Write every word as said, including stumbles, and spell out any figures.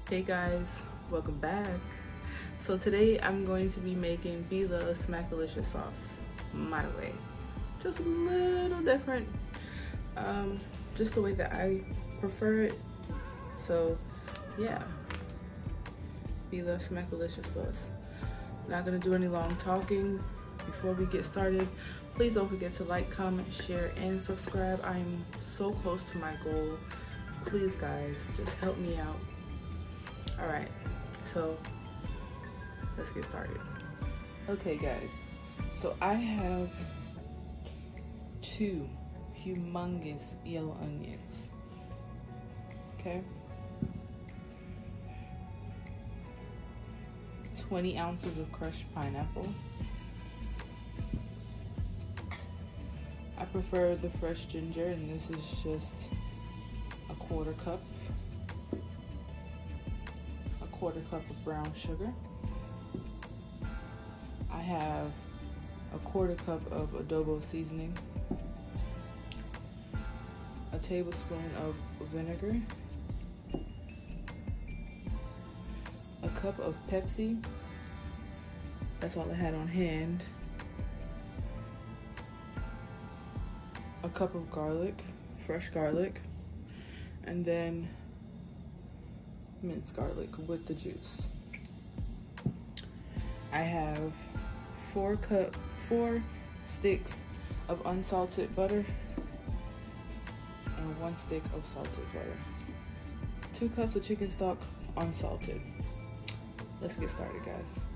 Hey guys, welcome back. So today I'm going to be making Bloveslife Smackalicious Sauce my way. Just a little different, um, just the way that I prefer it. So yeah, Bloveslife Smackalicious Sauce. Not gonna do any long talking. Before we get started, please don't forget to like, comment, share, and subscribe. I am so close to my goal. Please guys, just help me out. All right, so let's get started. Okay guys, so I have two humongous yellow onions, okay? twenty ounces of crushed pineapple. I prefer the fresh ginger, and this is just a quarter cup. Quarter cup of brown sugar. I have a quarter cup of Adobo Seasoning, a tablespoon of vinegar, a cup of Pepsi, that's all I had on hand, a cup of garlic, fresh garlic, and then minced garlic with the juice. I have four cup, four sticks of unsalted butter and one stick of salted butter. Two cups of chicken stock, unsalted. Let's get started, guys.